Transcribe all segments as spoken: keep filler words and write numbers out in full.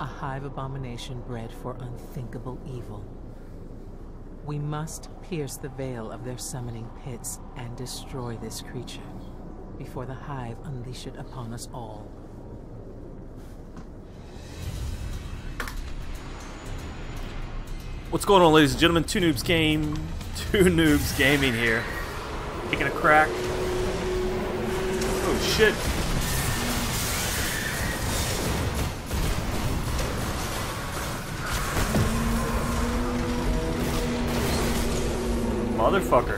A hive abomination bred for unthinkable evil. We must pierce the veil of their summoning pits and destroy this creature before the hive unleash it upon us all. What's going on, ladies and gentlemen? Two Noobs Game, Two Noobs Gaming here. Taking a crack. Oh shit. Motherfucker.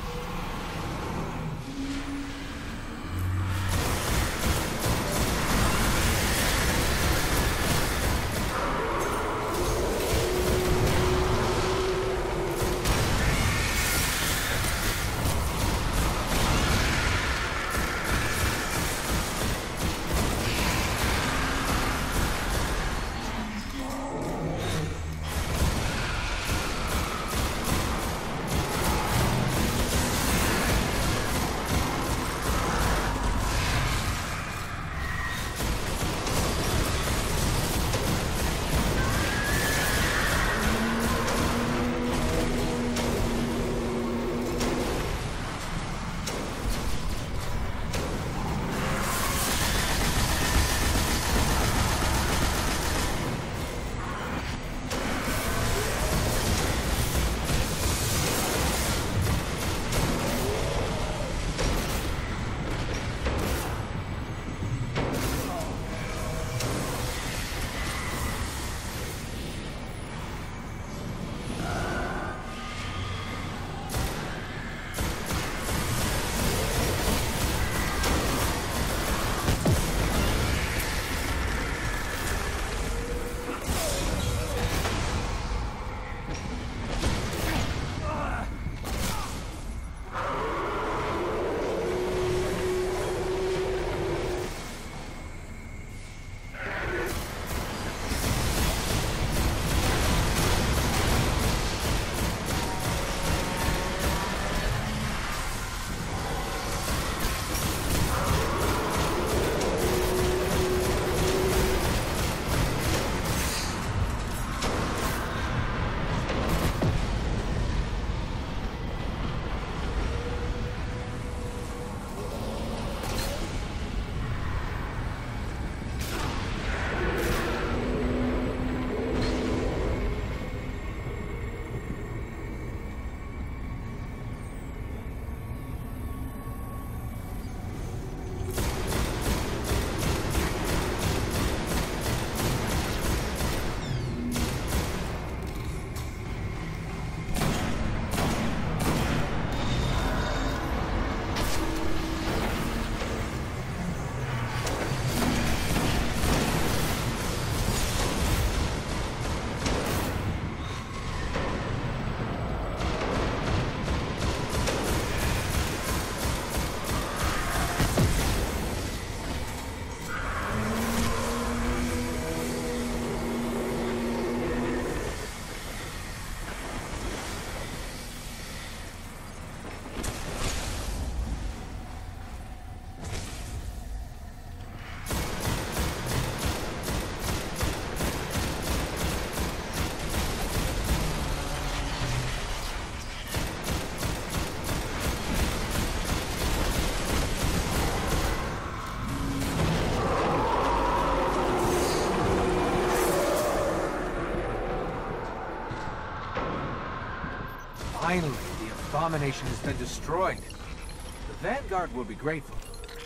Finally, the abomination has been destroyed. The Vanguard will be grateful.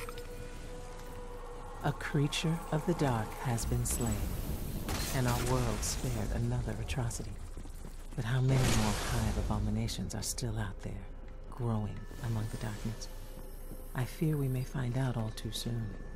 A creature of the dark has been slain, and our world spared another atrocity. But how many more hive abominations are still out there, growing among the darkness? I fear we may find out all too soon.